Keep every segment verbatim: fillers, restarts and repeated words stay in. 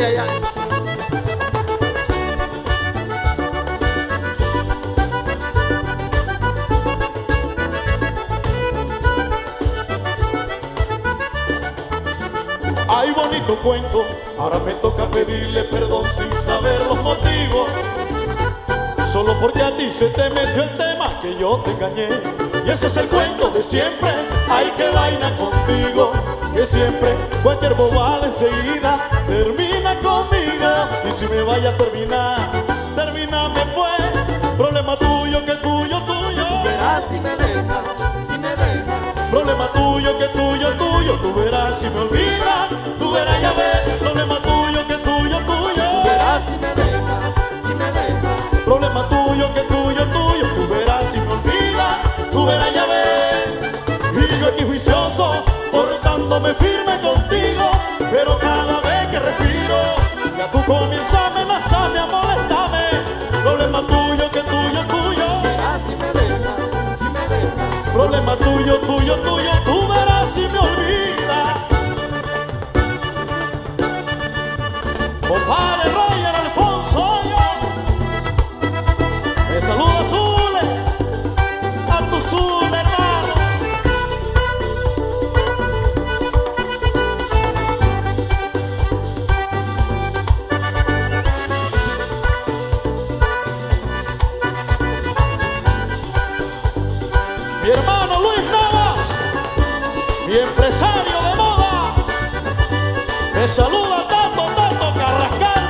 Ay, ay, ay. Ay, bonito cuento, ahora me toca pedirle perdón sin saber los motivos. Solo porque a ti se te metió el tema que yo te engañé. Y ese es el cuento de siempre, ay, qué vaina contigo. Que siempre cualquier bobada enseguida termina conmigo. Y si me vaya a terminar, terminame pues. Problema tuyo, que tuyo, tuyo. Verás si me dejas, si me dejas. Problema tuyo, que tuyo, tuyo. Tú verás si me olvidas, tú verás ya ves. Problema tuyo, que tuyo, tuyo. Verás si me dejas, si me dejas. Problema tuyo, que tuyo, tuyo. Tú verás si me olvidas, tú verás ya ves. Y yo aquí juicioso, portándome firme contigo, pero cada vez que respiro, ya tú comienzas a amenazarme, a molestarme. Problema tuyo, que tuyo, tuyo. Verás si me dejas, si me dejas. Problema tuyo, tuyo, tuyo. Tú verás si me olvidas. Compadre Roger Alfonso, me saluda Azule, a tu Zule, hermano. Mi hermano Luis Navas, mi empresario de moda, me saluda Tato, Tato Carrascal.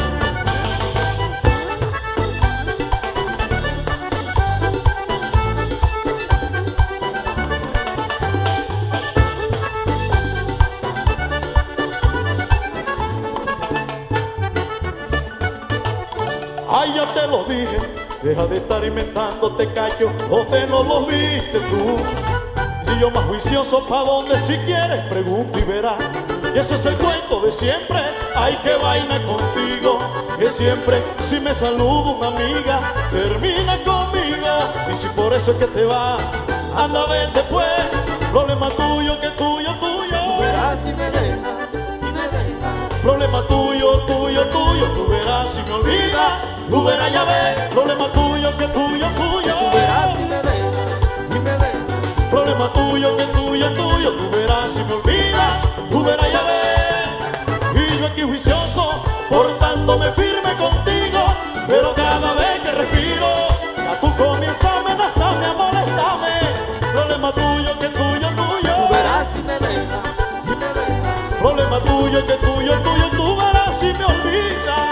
Ay, ya te lo dije, deja de estar inventándote callo, o te no lo viste tú. Si yo más juicioso, pa' donde si quieres, pregunta y verás. Y ese es el cuento de siempre, ay, qué vaina contigo. Que siempre, si me saluda una amiga, termina conmigo. Y si por eso es que te vas, anda, vete pues. Problema tuyo, que tuyo, tuyo. Verás si me dejas, si me dejas. Problema tuyo, tuyo, tuyo. Tú verás si me olvidas, tú verás ya ves. Problema tuyo, que tuyo, tuyo. Verás si me dejas, si me dejas. Problema tuyo, que tuyo, tuyo. Tú verás si me olvidas, tú verás ya ves. Y yo aquí juicioso, portándome firme contigo, pero cada vez que respiro, ya tú comienzas a amenazarme, a molestarme. Problema tuyo, que tuyo, tuyo. Verás si me dejas, si me dejas. Problema tuyo, que tuyo, tuyo. Tú verás si me olvidas.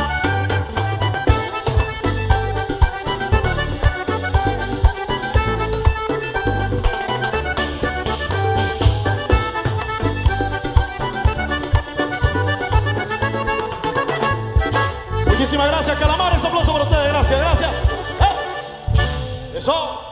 Muchísimas gracias, Calamares. Un aplauso para ustedes. Gracias, gracias. ¡Eh! Eso.